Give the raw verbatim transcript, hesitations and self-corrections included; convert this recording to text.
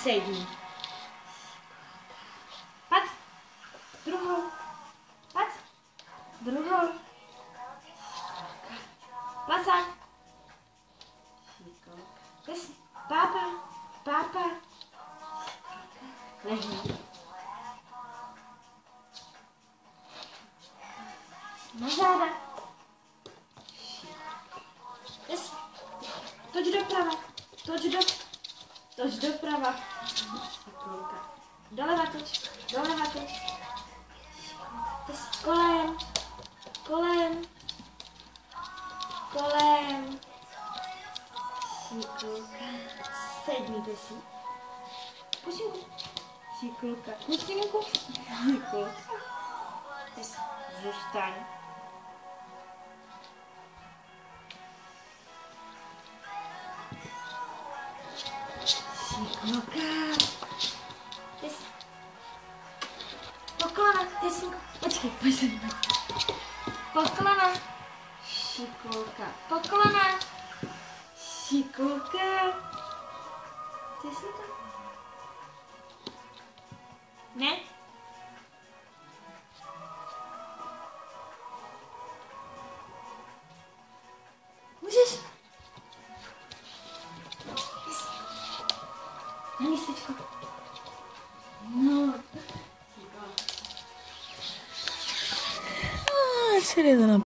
sedni. Pac. Druhou. Pac. Druhou. Placák. Tess. Pápa. Pápa. Lehni. Na záda. Tess. Toč doprava. Toč do... Toč doprava. Doleva toč. Doleva toč. Tess. Kolem. Kolem. Kolem. Šikulka. Sedníte si. Pusinku. Šikulka. Pusinku. Šikulka. Tess. Zůstaň. Šikulka. Tess. Poklona. Tessinku. Počkej, pojď sem. Poklona. Šikulka. Poklona. Šikulka. Tessinka. Ne? Můžeš? Yes. Na místečko. No. Ah, se le da una